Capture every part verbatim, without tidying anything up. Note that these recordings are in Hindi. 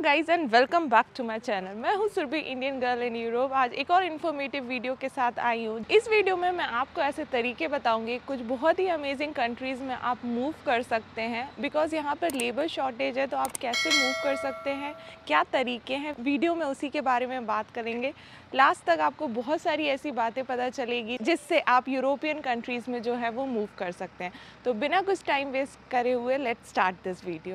Guys and welcome back to my channel. मैं हूं Surabhi, Indian girl in Europe. आज एक और इन्फॉर्मेटिव वीडियो के साथ आई हूं। इस वीडियो में मैं आपको ऐसे तरीके बताऊंगी कुछ बहुत ही अमेजिंग कंट्रीज़ में आप मूव कर सकते हैं, बिकॉज यहाँ पर लेबर शॉर्टेज है। तो आप कैसे मूव कर सकते हैं, क्या तरीके हैं, वीडियो में उसी के बारे में बात करेंगे। लास्ट तक आपको बहुत सारी ऐसी बातें पता चलेगी जिससे आप यूरोपियन कंट्रीज़ में जो है वो मूव कर सकते हैं। तो बिना कुछ टाइम वेस्ट करे हुए let's start this video.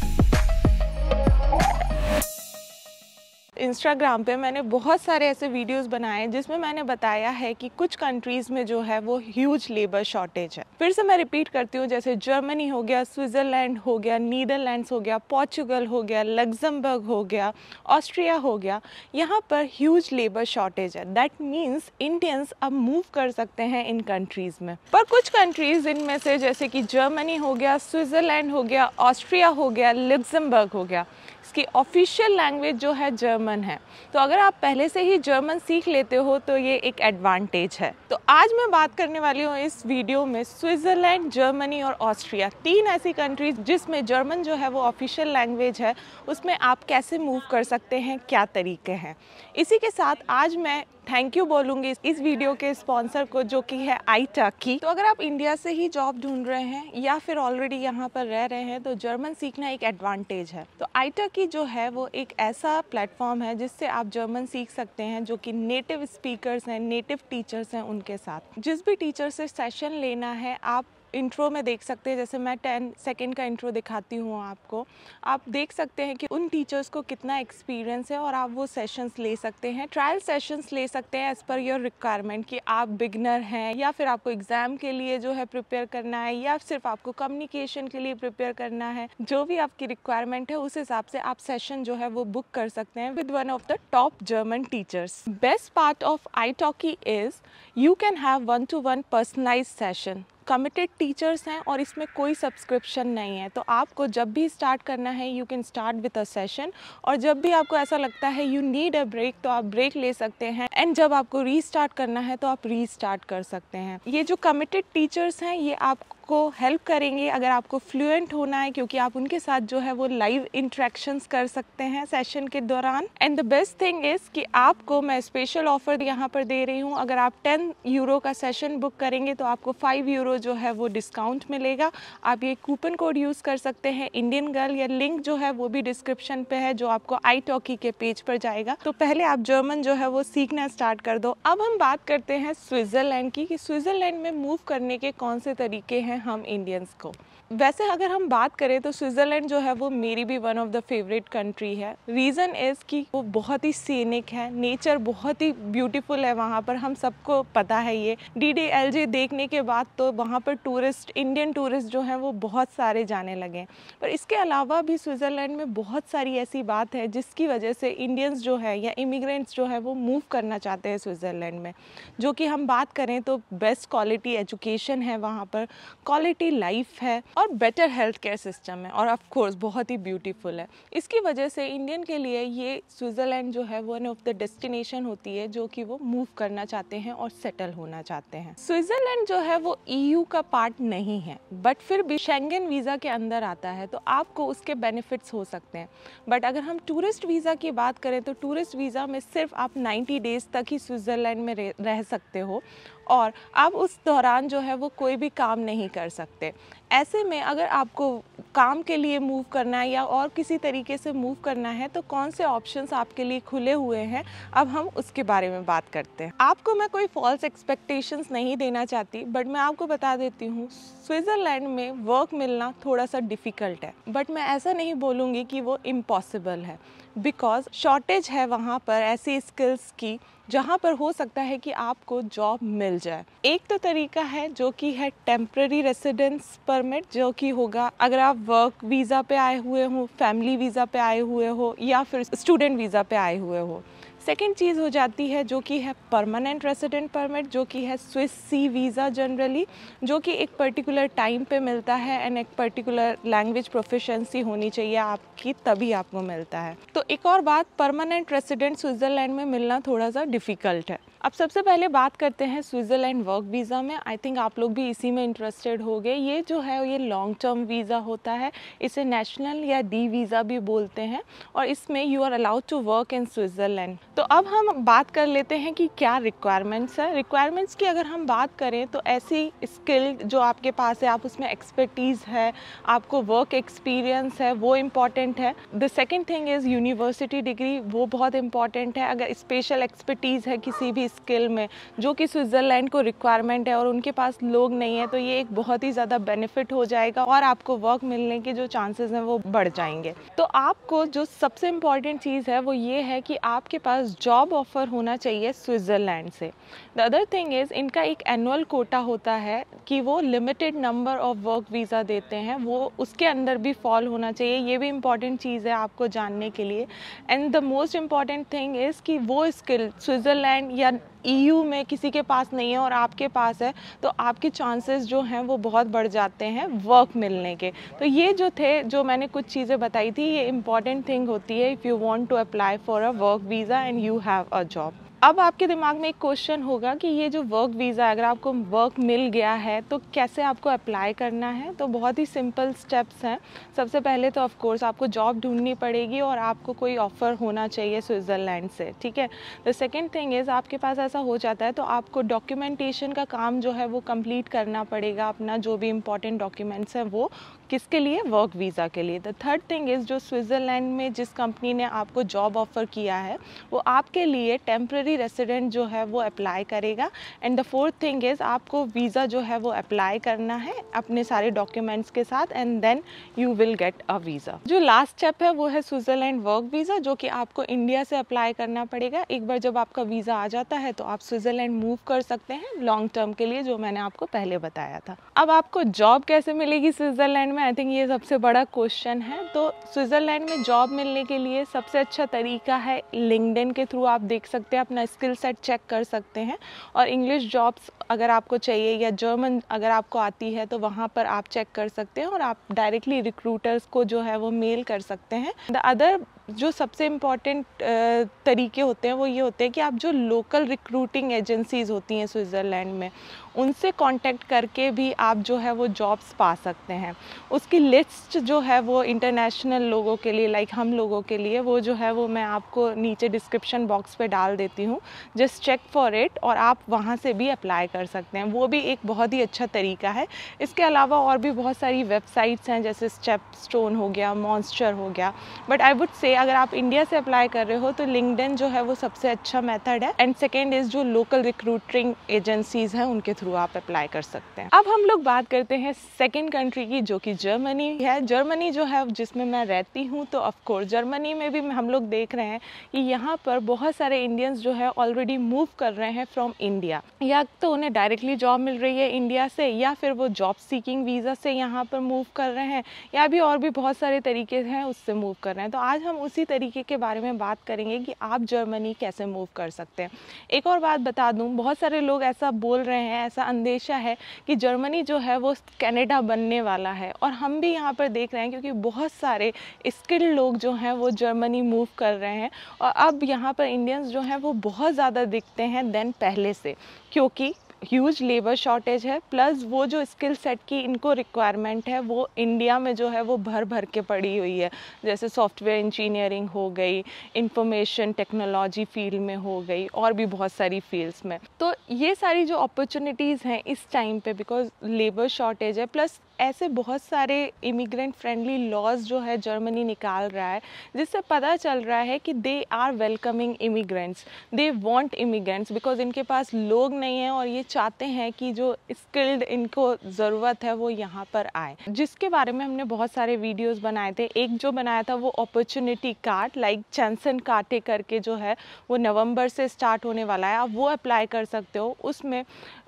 Instagram पे मैंने बहुत सारे ऐसे वीडियोस बनाए हैं जिसमें मैंने बताया है कि कुछ कंट्रीज़ में जो है वो ह्यूज लेबर शॉर्टेज है। फिर से मैं रिपीट करती हूँ, जैसे जर्मनी हो गया, स्विट्ज़रलैंड हो गया, नीदरलैंड्स हो गया, पोर्चुगल हो गया, लग्जमबर्ग हो गया, ऑस्ट्रिया हो गया। यहाँ पर ह्यूज लेबर शॉर्टेज है। दैट मीन्स इंडियंस अब मूव कर सकते हैं इन कंट्रीज़ में। पर कुछ कंट्रीज़ इनमें से जैसे कि जर्मनी हो गया, स्विट्ज़रलैंड हो गया, ऑस्ट्रिया हो गया, लग्जमबर्ग हो गया, इसकी ऑफिशियल लैंग्वेज जो है जर्मन है। तो अगर आप पहले से ही जर्मन सीख लेते हो तो ये एक एडवांटेज है। तो आज मैं बात करने वाली हूँ इस वीडियो में स्विट्ज़रलैंड, जर्मनी और ऑस्ट्रिया, तीन ऐसी कंट्रीज जिसमें जर्मन जो है वो ऑफिशियल लैंग्वेज है, उसमें आप कैसे मूव कर सकते हैं, क्या तरीके हैं। इसी के साथ आज मैं थैंक यू बोलूँगी इस वीडियो के स्पॉन्सर को, जो कि है आईटाकी। तो अगर आप इंडिया से ही जॉब ढूंढ रहे हैं या फिर ऑलरेडी यहाँ पर रह रहे हैं तो जर्मन सीखना एक एडवांटेज है। तो आईटाकी जो है वो एक ऐसा प्लेटफॉर्म है जिससे आप जर्मन सीख सकते हैं, जो कि नेटिव स्पीकर्स हैं, नेटिव टीचर्स हैं, उनके साथ जिस भी टीचर से सेशन लेना है आप इंट्रो में देख सकते हैं। जैसे मैं टेन सेकेंड का इंट्रो दिखाती हूँ आपको, आप देख सकते हैं कि उन टीचर्स को कितना एक्सपीरियंस है और आप वो सेशंस ले सकते हैं, ट्रायल सेशंस ले सकते हैं एज़ पर योर रिक्वायरमेंट, कि आप बिगनर हैं या फिर आपको एग्ज़ाम के लिए जो है प्रिपेयर करना है या सिर्फ आपको कम्युनिकेशन के लिए प्रिपेयर करना है। जो भी आपकी रिक्वायरमेंट है उस हिसाब से आप सेशन जो है वो बुक कर सकते हैं with one of the top German teachers. Best part of italki is you can have one to one personalise session. Committed teachers हैं और इसमें कोई सब्सक्रिप्शन नहीं है। तो आपको जब भी स्टार्ट करना है you can start with a session, और जब भी आपको ऐसा लगता है यू नीड अ ब्रेक तो आप ब्रेक ले सकते हैं, एंड जब आपको रीस्टार्ट करना है तो आप रीस्टार्ट कर सकते हैं। ये जो कमिटेड टीचर्स हैं ये आपको हेल्प करेंगे अगर आपको फ्लुएंट होना है, क्योंकि आप उनके साथ जो है वो लाइव इंटरेक्शंस कर सकते हैं सेशन के दौरान। And the best thing is कि आपको मैं स्पेशल ऑफर यहाँ पर दे रही हूँ। अगर आप टेन यूरो का सेशन बुक करेंगे तो आपको फाइव यूरो जो है वो डिस्काउंट मिलेगा। आप ये कूपन कोड यूज़ कर सकते हैं इंडियन गर्ल, या लिंक जो है वो भी डिस्क्रिप्शन पे है जो आपको आईटाकी के पेज पर जाएगा। तो पहले आप जर्मन जो है वो सीखना स्टार्ट कर दो। अब हम बात करते हैं स्विट्ज़रलैंड की, कि स्विट्ज़रलैंड में मूव करने के कौन से तरीके हैं हम इंडियंस को। वैसे अगर हम बात करें तो स्विट्ज़रलैंड जो है वो मेरी भी one of the favourite country है। रीज़न इज़ कि वो बहुत ही सीनिक है, नेचर बहुत ही ब्यूटीफुल है वहाँ पर, हम सबको पता है ये। डी डी एल जे देखने के बाद तो वहाँ पर टूरिस्ट, इंडियन टूरिस्ट जो हैं वो बहुत सारे जाने लगे। पर इसके अलावा भी स्विट्ज़रलैंड में बहुत सारी ऐसी बात है जिसकी वजह से इंडियंस जो है या इमिग्रेंट्स जो है वो मूव करना चाहते हैं स्विट्ज़रलैंड में। जो कि हम बात करें तो बेस्ट क्वालिटी एजुकेशन है वहाँ पर, क्वालिटी लाइफ है और बेटर हेल्थ केयर सिस्टम है, और ऑफ कोर्स बहुत ही ब्यूटीफुल है। इसकी वजह से इंडियन के लिए ये स्विट्ज़रलैंड जो है वन ऑफ द डेस्टिनेशन होती है जो कि वो मूव करना चाहते हैं और सेटल होना चाहते हैं। स्विट्ज़रलैंड जो है वो ईयू का पार्ट नहीं है, बट फिर भी शेंगन वीज़ा के अंदर आता है, तो आपको उसके बेनिफिट्स हो सकते हैं। बट अगर हम टूरिस्ट वीज़ा की बात करें तो टूरिस्ट वीज़ा में सिर्फ आप नाइन्टी डेज़ तक ही स्विट्ज़रलैंड में रह सकते हो, और आप उस दौरान जो है वो कोई भी काम नहीं कर सकते। ऐसे में अगर आपको काम के लिए मूव करना है या और किसी तरीके से मूव करना है तो कौन से ऑप्शंस आपके लिए खुले हुए हैं, अब हम उसके बारे में बात करते हैं। आपको मैं कोई फॉल्स एक्सपेक्टेशंस नहीं देना चाहती, बट मैं आपको बता देती हूँ स्विट्ज़रलैंड में वर्क मिलना थोड़ा सा डिफ़िकल्ट है, बट मैं ऐसा नहीं बोलूँगी कि वो इम्पॉसिबल है, बिकॉज शॉर्टेज है वहाँ पर ऐसी स्किल्स की जहाँ पर हो सकता है कि आपको जॉब मिल जाए। एक तो तरीका है जो कि है टेम्पररी रेसिडेंस परमिट, जो कि होगा अगर आप वर्क वीज़ा पे आए हुए हो, फैमिली वीज़ा पे आए हुए हो या फिर स्टूडेंट वीज़ा पे आए हुए हो। सेकेंड चीज़ हो जाती है जो कि है परमानेंट रेसिडेंट परमिट, जो कि है स्विस सी वीज़ा जनरली, जो कि एक पर्टिकुलर टाइम पे मिलता है, एंड एक पर्टिकुलर लैंग्वेज प्रोफिशिएंसी होनी चाहिए आपकी, तभी आपको मिलता है। तो एक और बात, परमानेंट रेसिडेंट स्विट्ज़रलैंड में मिलना थोड़ा सा डिफ़िकल्ट है। अब सबसे पहले बात करते हैं स्विट्ज़रलैंड वर्क वीज़ा में। आई थिंक आप लोग भी इसी में इंटरेस्टेड हो गए। ये जो है ये लॉन्ग टर्म वीज़ा होता है, इसे नेशनल या डी वीज़ा भी बोलते हैं और इसमें you are allowed to work in Switzerland. तो अब हम बात कर लेते हैं कि क्या रिक्वायरमेंट्स है। रिक्वायरमेंट्स की अगर हम बात करें तो ऐसी स्किल जो आपके पास है, आप उसमें एक्सपर्टीज़ है, आपको वर्क एक्सपीरियंस है, वो इम्पॉर्टेंट है। The second thing is university degree, वो बहुत इंपॉर्टेंट है। अगर स्पेशल एक्सपर्टीज़ है किसी भी स्किल में जो कि स्विट्ज़रलैंड को रिक्वायरमेंट है और उनके पास लोग नहीं है, तो ये एक बहुत ही ज़्यादा बेनिफिट हो जाएगा और आपको वर्क मिलने के जो चांसेस हैं वो बढ़ जाएंगे। तो आपको जो सबसे इम्पॉर्टेंट चीज़ है वो ये है कि आपके पास जॉब ऑफर होना चाहिए स्विट्ज़रलैंड से। द अदर थिंग इज़ इनका एक एनुअल कोटा होता है कि वो limited number of work visa देते हैं, वो उसके अंदर भी फॉल होना चाहिए। ये भी इम्पॉर्टेंट चीज़ है आपको जानने के लिए। And the most important thing is कि वो स्किल स्विट्ज़रलैंड या ईयू में किसी के पास नहीं है और आपके पास है, तो आपके चांसेस जो हैं वो बहुत बढ़ जाते हैं वर्क मिलने के। तो ये जो थे, जो मैंने कुछ चीज़ें बताई थी, ये इम्पॉर्टेंट थिंग होती है if you want to apply for a work visa and you have a job. अब आपके दिमाग में एक क्वेश्चन होगा कि ये जो वर्क वीज़ा है, अगर आपको वर्क मिल गया है तो कैसे आपको अप्लाई करना है। तो बहुत ही सिंपल स्टेप्स हैं। सबसे पहले तो ऑफ कोर्स आपको जॉब ढूंढनी पड़ेगी और आपको कोई ऑफ़र होना चाहिए स्विट्ज़रलैंड से, ठीक है। द सेकेंड थिंग इज़ आपके पास ऐसा हो जाता है तो आपको डॉक्यूमेंटेशन का काम जो है वो कंप्लीट करना पड़ेगा, अपना जो भी इंपॉर्टेंट डॉक्यूमेंट्स हैं वो, किसके लिए, वर्क वीज़ा के लिए। द थर्ड थिंग इज़ जो स्विट्ज़रलैंड में जिस कंपनी ने आपको जॉब ऑफ़र किया है वो आपके लिए टेम्प्रेरी रेसिडेंट जो है वो अप्लाई करेगा। And the fourth thing is आपको वीज़ा जो है वो अप्लाई करना है अपने सारे डॉक्यूमेंट्स के साथ and then you will get a visa. जो लास्ट स्टेप है वो है स्विट्ज़रलैंड वर्क वीज़ा, जो कि आपको इंडिया से अप्लाई करना पड़ेगा। एक बार जब आपका वीज़ा आ जाता है तो आप स्विट्ज़रलैंड मूव कर सकते हैं लॉन्ग टर्म के लिए, जो मैंने आपको पहले बताया था। अब आपको जॉब कैसे मिलेगी स्विट्ज़रलैंड में, आई थिंक ये सबसे बड़ा क्वेश्चन है। तो स्विट्ज़रलैंड में जॉब मिलने के लिए सबसे अच्छा तरीका है लिंक्डइन के थ्रू आप देख सकते हैं, अपना स्किल सेट चेक कर सकते हैं। और इंग्लिश जॉब्स अगर आपको चाहिए या जर्मन अगर आपको आती है तो वहाँ पर आप चेक कर सकते हैं और आप डायरेक्टली रिक्रूटर्स को जो है वो मेल कर सकते हैं। द अदर जो सबसे इम्पॉर्टेंट तरीके होते हैं वो ये होते हैं कि आप जो लोकल रिक्रूटिंग एजेंसीज़ होती हैं स्विट्ज़रलैंड में, उनसे कांटेक्ट करके भी आप जो है वो जॉब्स पा सकते हैं। उसकी लिस्ट जो है वो इंटरनेशनल लोगों के लिए, लाइक हम लोगों के लिए, वो जो है वो मैं आपको नीचे डिस्क्रिप्शन बॉक्स पे डाल देती हूँ। जस्ट चेक फॉर इट और आप वहाँ से भी अप्लाई कर सकते हैं। वो भी एक बहुत ही अच्छा तरीका है। इसके अलावा और भी बहुत सारी वेबसाइट्स हैं, जैसे स्टेपस्टोन हो गया, मॉन्स्टर हो गया। बट आई वुड से अगर आप इंडिया से अप्लाई कर रहे हो तो लिंक्डइन जो है वो सबसे अच्छा मेथड है। एंड सेकेंड इज़ जो लोकल रिक्रूटिंग एजेंसीज़ हैं उनके थ्रू आप अप्लाई कर सकते हैं। अब हम लोग बात करते हैं सेकेंड कंट्री की, जो कि जर्मनी है। जर्मनी जो है जिसमें मैं रहती हूँ, तो ऑफ कोर्स जर्मनी में भी हम लोग देख रहे हैं कि यहाँ पर बहुत सारे इंडियंस जो है ऑलरेडी मूव कर रहे हैं फ्रॉम इंडिया। या तो उन्हें डायरेक्टली जॉब मिल रही है इंडिया से, या फिर वो जॉब सीकिंग वीज़ा से यहाँ पर मूव कर रहे हैं, या भी और भी बहुत सारे तरीके हैं उससे मूव कर रहे हैं। तो आज हम उसी तरीके के बारे में बात करेंगे कि आप जर्मनी कैसे मूव कर सकते हैं। एक और बात बता दूं, बहुत सारे लोग ऐसा बोल रहे हैं, ऐसा अंदेशा है कि जर्मनी जो है वो कनाडा बनने वाला है, और हम भी यहाँ पर देख रहे हैं क्योंकि बहुत सारे स्किल्ड लोग जो हैं वो जर्मनी मूव कर रहे हैं। और अब यहाँ पर इंडियंस जो हैं वो बहुत ज़्यादा दिखते हैं देन पहले से, क्योंकि ह्यूज लेबर शॉर्टेज है, प्लस वो जो स्किल सेट की इनको रिक्वायरमेंट है वो इंडिया में जो है वो भर भर के पड़ी हुई है। जैसे सॉफ्टवेयर इंजीनियरिंग हो गई, इंफॉर्मेशन टेक्नोलॉजी फील्ड में हो गई, और भी बहुत सारी फील्ड्स में। तो ये सारी जो अपॉर्चुनिटीज़ हैं इस टाइम पे, बिकॉज लेबर शॉर्टेज है, प्लस ऐसे बहुत सारे इमिग्रेंट फ्रेंडली लॉज जो है जर्मनी निकाल रहा है, जिससे पता चल रहा है कि they are welcoming immigrants, they want immigrants, because इनके पास लोग नहीं हैं और ये चाहते हैं कि जो स्किल्ड इनको ज़रूरत है वो यहाँ पर आए। जिसके बारे में हमने बहुत सारे वीडियोस बनाए थे। एक जो बनाया था वो अपॉर्चुनिटी कार्ड, लाइक चैंसन कार्टे करके जो है वो नवंबर से स्टार्ट होने वाला है, आप वो अप्लाई कर सकते हो। उसमें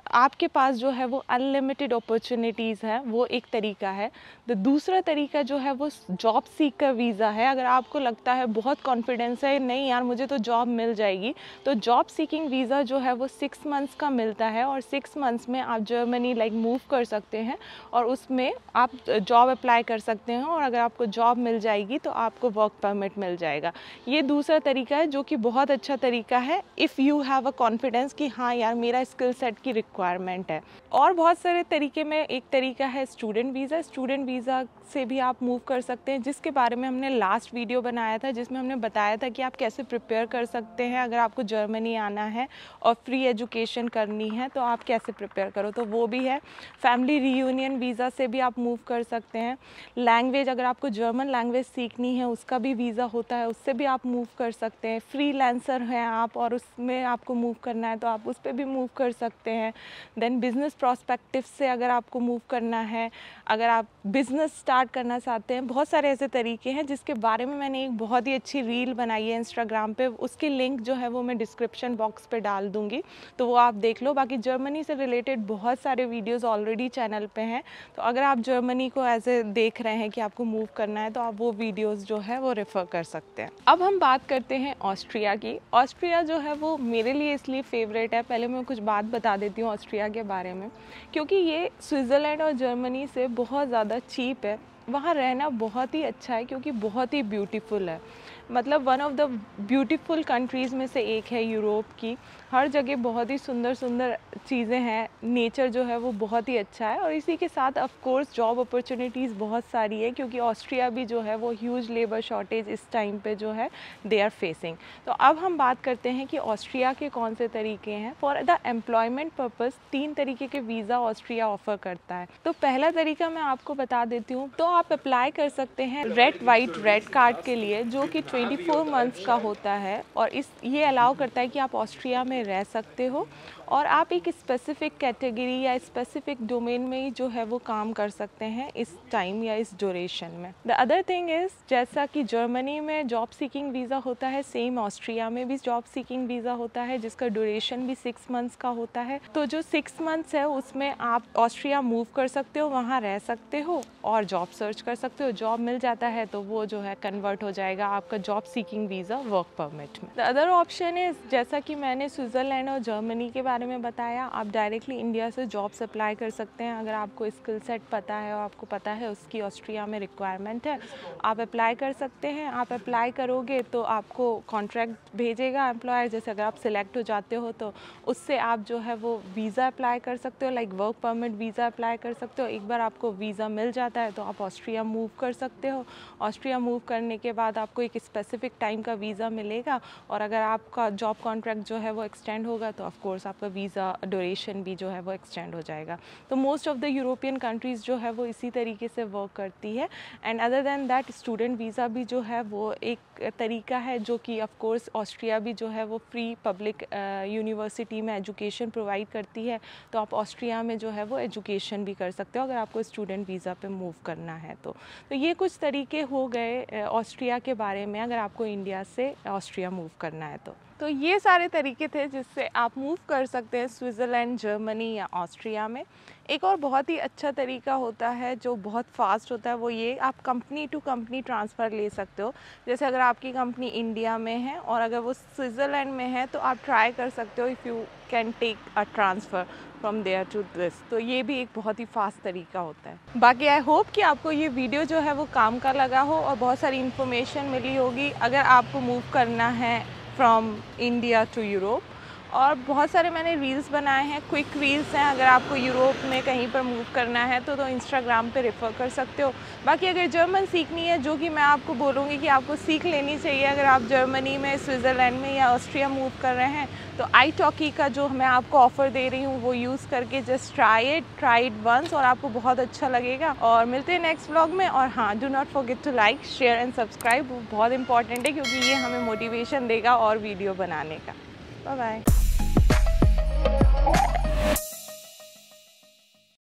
आपके पास जो है वो अनलिमिटेड अपॉर्चुनिटीज़ हैं, वो एक तरीका है। तो दूसरा तरीका जो है वो जॉब सीकर वीज़ा है। अगर आपको लगता है, बहुत कॉन्फिडेंस है, नहीं यार मुझे तो जॉब मिल जाएगी, तो जॉब सीकिंग वीज़ा जो है वो सिक्स मंथ्स का मिलता है और सिक्स मंथ्स में आप जर्मनी लाइक मूव कर सकते हैं और उसमें आप जॉब अप्लाई कर सकते हैं और अगर आपको जॉब मिल जाएगी तो आपको वर्क परमिट मिल जाएगा। ये दूसरा तरीका है जो कि बहुत अच्छा तरीका है if you have a confidence कि हाँ यार मेरा स्किल सेट की रिक्वायरमेंट है। और बहुत सारे तरीके में एक तरीका है स्टूडेंट वीज़ा। स्टूडेंट वीज़ा से भी आप मूव कर सकते हैं, जिसके बारे में हमने लास्ट वीडियो बनाया था, जिसमें हमने बताया था कि आप कैसे प्रिपेयर कर सकते हैं अगर आपको जर्मनी आना है और फ्री एजुकेशन करनी है तो आप कैसे प्रिपेयर करो, तो वो भी है। फैमिली रीयूनियन वीज़ा से भी आप मूव कर सकते हैं। लैंग्वेज, अगर आपको जर्मन लैंग्वेज सीखनी है उसका भी वीज़ा होता है, उससे भी आप मूव कर सकते हैं। फ्रीलांसर हैं आप और उसमें आपको मूव करना है तो आप उस पर भी मूव कर सकते हैं। देन बिज़नेस प्रोस्पेक्टिव से अगर आपको मूव करना है, अगर आप बिज़नेस स्टार्ट करना चाहते हैं, बहुत सारे ऐसे तरीके हैं जिसके बारे में मैंने एक बहुत ही अच्छी रील बनाई है इंस्टाग्राम पे। उसकी लिंक जो है वो मैं डिस्क्रिप्शन बॉक्स पे डाल दूँगी, तो वो आप देख लो। बाकी जर्मनी से रिलेटेड बहुत सारे वीडियोज़ ऑलरेडी चैनल पे हैं, तो अगर आप जर्मनी को एज ए देख रहे हैं कि आपको मूव करना है तो आप वो वीडियोज़ जो है वो रेफ़र कर सकते हैं। अब हम बात करते हैं ऑस्ट्रिया की। ऑस्ट्रिया जो है वो मेरे लिए इसलिए फ़ेवरेट है, पहले मैं कुछ बात बता देती हूँ ऑस्ट्रिया के बारे में, क्योंकि ये स्विट्ज़रलैंड और जर्मनी से बहुत ज़्यादा चीप है। वहाँ रहना बहुत ही अच्छा है क्योंकि बहुत ही ब्यूटीफुल है, मतलब one of the beautiful countries में से एक है यूरोप की। हर जगह बहुत ही सुंदर सुंदर चीज़ें हैं, नेचर जो है वो बहुत ही अच्छा है और इसी के साथ ऑफ कोर्स जॉब अपॉर्चुनिटीज़ बहुत सारी है, क्योंकि ऑस्ट्रिया भी जो है वो ह्यूज लेबर शॉर्टेज इस टाइम पे जो है दे आर फेसिंग। तो अब हम बात करते हैं कि ऑस्ट्रिया के कौन से तरीके हैं। फॉर द एम्प्लॉयमेंट पर्पज़ तीन तरीके के वीज़ा ऑस्ट्रिया ऑफ़र करता है। तो पहला तरीका मैं आपको बता देती हूँ, तो आप अप्लाई कर सकते हैं रेड वाइट रेड कार्ड के लिए, जो कि चौबीस मंथ्स का होता है और इस ये अलाउ करता है कि आप ऑस्ट्रिया में रह सकते हो और आप एक स्पेसिफिक कैटेगरी या स्पेसिफिक डोमेन में ही जो है वो काम कर सकते हैं इस टाइम या इस ड्यूरेशन में। द अदर थिंग इज़, जैसा कि जर्मनी में जॉब सीकिंग वीज़ा होता है, सेम ऑस्ट्रिया में भी जॉब सीकिंग वीज़ा होता है जिसका ड्यूरेशन भी सिक्स मंथ्स का होता है। तो जो सिक्स मंथ्स है उसमें आप ऑस्ट्रिया मूव कर सकते हो, वहाँ रह सकते हो और जॉब सर्च कर सकते हो। जॉब मिल जाता है तो वो जो है कन्वर्ट हो जाएगा आपका job seeking visa work permit में। द अदर ऑप्शन इज़, जैसा कि मैंने स्विट्ज़रलैंड और जर्मनी के बारे में बताया, आप डायरेक्टली इंडिया से जॉब्स अप्लाई कर सकते हैं। अगर आपको स्किल सेट पता है और आपको पता है उसकी ऑस्ट्रिया में रिक्वायरमेंट है, आप अप्लाई कर सकते हैं। आप अप्लाई करोगे तो आपको कॉन्ट्रैक्ट भेजेगा एम्प्लॉयर, जैसे अगर आप सिलेक्ट हो जाते हो तो उससे आप जो है वो वीज़ा अप्लाई कर सकते हो, like work permit visa apply कर सकते हो। एक बार आपको वीज़ा मिल जाता है तो आप ऑस्ट्रिया मूव कर सकते हो। ऑस्ट्रिया मूव करने के बाद आपको एक स्पेसिफिक टाइम का वीज़ा मिलेगा और अगर आपका जॉब कॉन्ट्रैक्ट जो है वो एक्सटेंड होगा तो ऑफ कोर्स आपका वीज़ा ड्यूरेशन भी जो है वो एक्सटेंड हो जाएगा। तो most of the European countries जो है वो इसी तरीके से वर्क करती है। And other than that student visa भी जो है वो एक तरीका है जो कि ऑफ कोर्स ऑस्ट्रिया भी जो है वो फ्री पब्लिक यूनिवर्सिटी में एजुकेशन प्रोवाइड करती है, तो आप ऑस्ट्रिया में जो है वो एजुकेशन भी कर सकते हो अगर आपको स्टूडेंट वीज़ा पे मूव करना है तो। तो ये कुछ तरीके हो गए ऑस्ट्रिया के बारे में अगर आपको इंडिया से ऑस्ट्रिया मूव करना है तो। तो ये सारे तरीके थे जिससे आप मूव कर सकते हैं स्विट्ज़रलैंड, जर्मनी या ऑस्ट्रिया में। एक और बहुत ही अच्छा तरीका होता है जो बहुत फास्ट होता है, वो ये, आप कंपनी टू कंपनी ट्रांसफ़र ले सकते हो। जैसे अगर आपकी कंपनी इंडिया में है और अगर वो स्विट्ज़रलैंड में है तो आप ट्राई कर सकते हो if you can take a transfer from there to this. तो ये भी एक बहुत ही फास्ट तरीका होता है। बाकी आई होप कि आपको ये वीडियो जो है वो काम का लगा हो और बहुत सारी इन्फॉर्मेशन मिली होगी अगर आपको मूव करना है फ्रॉम इंडिया टू यूरोप। और बहुत सारे मैंने रील्स बनाए हैं, क्विक रील्स हैं, अगर आपको यूरोप में कहीं पर मूव करना है तो तो इंस्टाग्राम पे रेफ़र कर सकते हो। बाकी अगर जर्मन सीखनी है, जो कि मैं आपको बोलूँगी कि आपको सीख लेनी चाहिए अगर आप जर्मनी में, स्विट्ज़रलैंड में या ऑस्ट्रिया मूव कर रहे हैं, तो आईटॉकी का जो मैं आपको ऑफ़र दे रही हूँ वो यूज़ करके just try it try it once और आपको बहुत अच्छा लगेगा। और मिलते हैं नेक्स्ट व्लॉग में। और हाँ, do not forget to like, share and subscribe, वो बहुत इंपॉर्टेंट है क्योंकि ये हमें मोटिवेशन देगा और वीडियो बनाने का। Bye bye.